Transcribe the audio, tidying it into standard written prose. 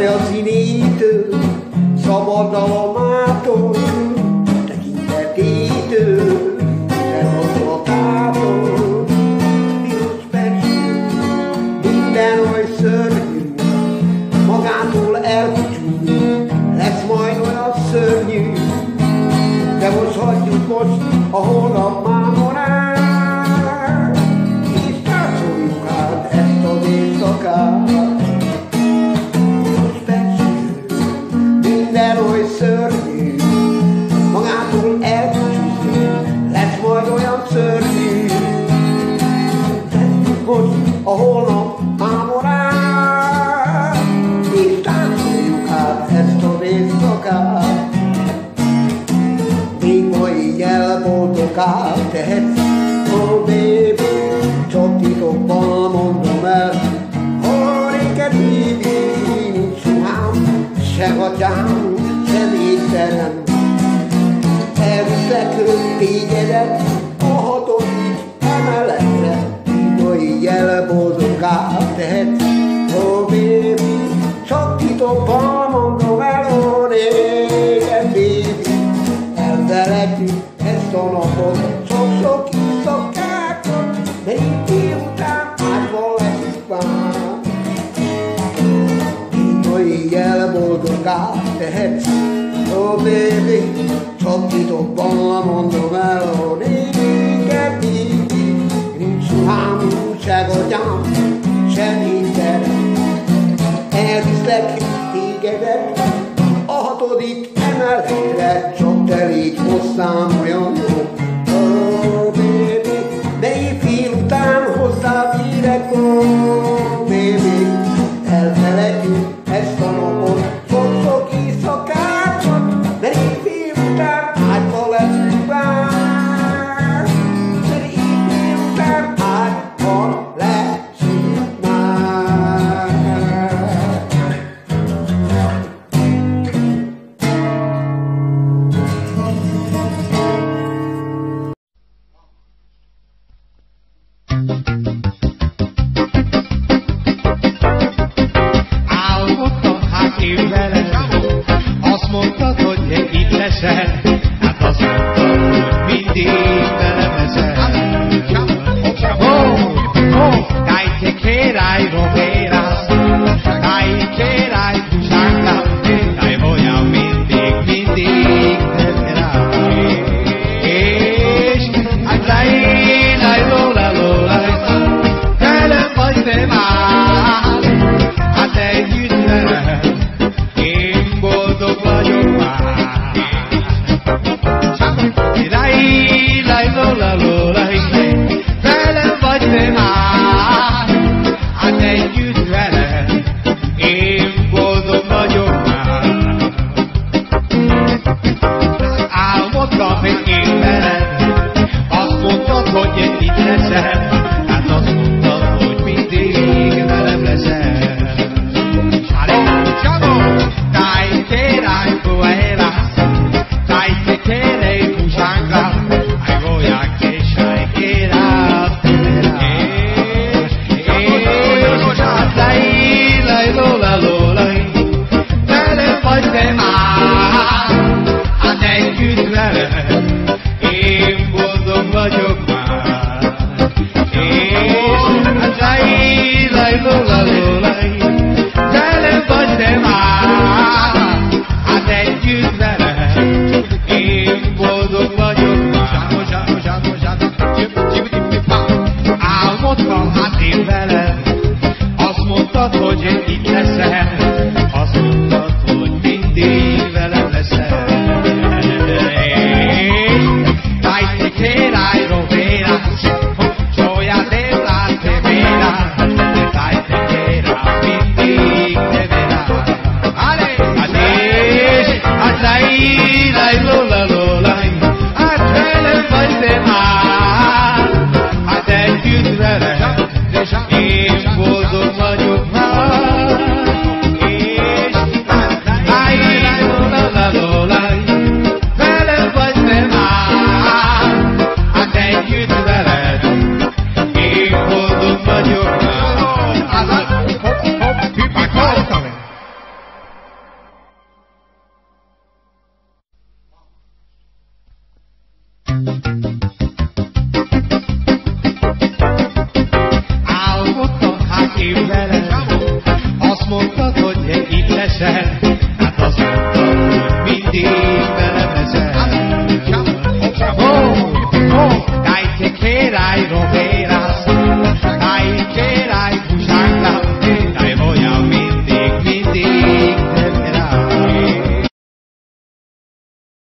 színítő, szabadalomától, tekintetétől, gondolatától. Piros perső, minden oly szörnyű, magától elbúcsúl, lesz majd olyan szörnyű, de most hagyjuk most a holnap mámorát, és táncoljuk át ezt az éjszakát. Piros perső, minden oly szörnyű, magától elbúcsúl, lesz majd olyan szörnyű, tesszük most a holnap mámorát, és táncoljuk át ezt az éjszakát. Még ma így elboldogál tehetsz, oh baby, csak titokban mondom el, ha néked baby, nincs ruhám, se gatyám, se étterem. Elviszlek tégedet a hatodik emeletre, még ma így elboldogál tehetsz, oh baby, csak titokban mondom el, oh néked baby. Elfelejtjük ezt a napot, sok-sok éjszakákat, de így után ágyban leszünk már. Így ma éjjel boldogá tehetsz, oh baby, csak titokban mondom el, oh néked baby. Nincs ruhám, se gatyám, se étterem. Elviszlek tégedet a hatodik emeletre, csak te légy hozzám olyan jó. Oh baby, de éjfél után hozzád érek, oh